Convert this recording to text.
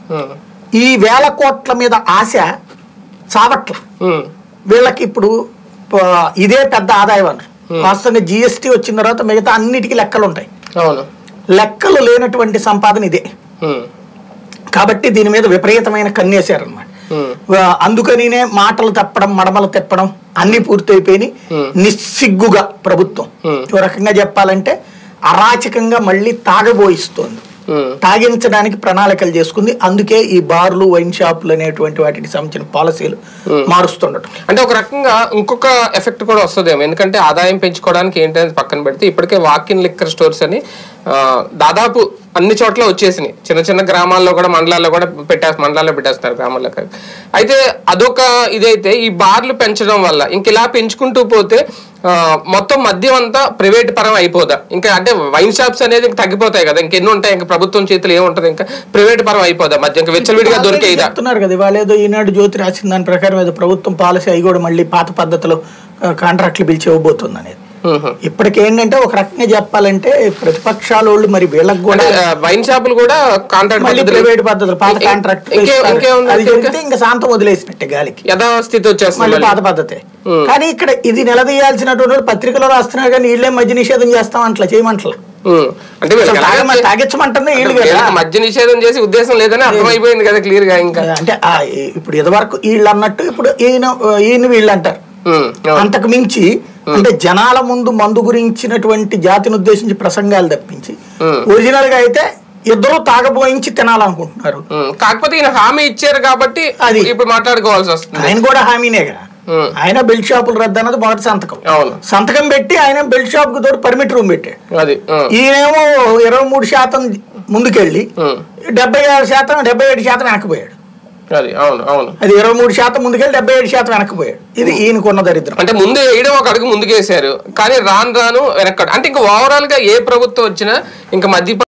ఈ వేల కోట్ల మీద ఆశ చావట్ల. వీళ్ళకి ఇప్పుడు ఇదే పెద్ద ఆదాయం అని వాస్తవంగా జిఎస్టీ వచ్చిన తర్వాత మిగతా అన్నిటికీ లెక్కలు ఉంటాయి. లెక్కలు లేనటువంటి సంపాదన ఇదే కాబట్టి దీని మీద విపరీతమైన కన్నేశారనమాట. అందుకనినే మాటలు తెప్పడం మడమలు తెప్పడం అన్ని పూర్తయిపోయి నిస్సిగ్గుగా ప్రభుత్వం ఓ రకంగా చెప్పాలంటే అరాచకంగా మళ్ళీ తాగబోయిస్తోంది. తాగించడానికి ప్రణాళికలు చేసుకుంది. అందుకే ఈ బార్లు వైన్ షాపులు అనేటువంటి వాటికి సంబంధించిన పాలసీలు మారుస్తుండటం. అంటే ఒక రకంగా ఇంకొక ఎఫెక్ట్ కూడా వస్తుందేమో, ఎందుకంటే ఆదాయం పెంచుకోవడానికి ఏంటనేది పక్కన పెడితే ఇప్పటికే వాక్ ఇన్ లిక్కర్ స్టోర్స్ అని దాదాపు అన్ని చోట్ల వచ్చేసినాయి. చిన్న చిన్న గ్రామాల్లో కూడా మండలాల్లో కూడా మండలాల్లో పెట్టేస్తున్నారు గ్రామాల్లో. అయితే అదొక ఇదైతే ఈ బార్లు పెంచడం వల్ల ఇంక ఇలా పెంచుకుంటూ పోతే మొత్తం మద్యం అంతా ప్రైవేట్ పరం అయిపోదా? ఇంకా అంటే వైన్ షాప్స్ అనేది ఇంకా తగ్గిపోతాయి కదా, ఇంకెన్ని ఉంటాయి, ఇంకా ప్రభుత్వం చేతులు ఏముంటది, ఇంకా ప్రైవేట్ పరం అయిపోదా మద్యం? ఇంకా విచ్చలవిడిగా దొరికేదా చెప్తున్నారు కదా. ఇవాళ ఏదో ఈనాడు జ్యోతి రాసిన దాని ప్రకారం ఏదో ప్రభుత్వం పాలసీ అవి కూడా మళ్ళీ పాత పద్ధతిలో కాంట్రాక్ట్లు పిలిచి ఇవ్వబోతుంది అనేది. ఇప్పటికేంటంటే ఒక రకంగా చెప్పాలంటే ప్రతిపక్షాల వాళ్ళు మరి వీళ్ళకి కూడా వైన్ షాపులు కూడా కాంట్రాక్ట్ ప్రైవేట్ పద్ధతులు పాత కాంట్రాక్ట్ ఇంకా శాంతం వదిలేసినట్టే గాలికి యథాస్థితి వచ్చేస్తుంది పాత పద్ధతే. కానీ ఇక్కడ ఇది నిలదీయాల్సినటువంటి పత్రికలో రాస్తున్నారు కానీ వీళ్ళే మద్య నిషేధం చేస్తాం అట్లా చేయమంటలా. అంటే తాగించమంటుంది మద్య నిషేధం చేసి ఉద్దేశం లేదని అర్థమైపోయింది కదా క్లియర్ గా. ఇంకా అంటే ఇప్పుడు ఇదివరకు వీళ్ళు అన్నట్టు ఇప్పుడు ఈయన వీళ్ళు అంటారు. అంతకు మించి అంటే జనాల ముందు మందు గురించినటువంటి జాతిని ఉద్దేశించి ప్రసంగాలు తప్పించి ఒరిజినల్ గా అయితే ఇద్దరు తాగబోయించి తినాలనుకుంటున్నారు. కాకపోతే ఈయన హామీ ఇచ్చారు కాబట్టి అది ఇప్పుడు మాట్లాడుకోవాల్సి వస్తుంది. ఆయన కూడా హామీనే కదా. ఆయన బెల్ట్ షాపులు రద్దు అన్నది మొదటి సంతకం పెట్టి ఆయన బెల్ట్ షాప్ కు తోడు పర్మిట్ రూమ్ పెట్టాడు. ఈయనేమో 23% ముందుకెళ్ళి 77% వెనక్కిపోయాడు. అది 23% ముందుకెళ్ళి 77% వెనక్కిపోయాడు. ఇది ఈయనకున్న దరిద్రం. అంటే ముందు వేయడం ఒక అడుగు ముందుకేసారు కానీ రాను వెనక్కి. అంటే ఇంకా ఓవరాల్ గా ఏ ప్రభుత్వం వచ్చినా ఇంకా మధ్య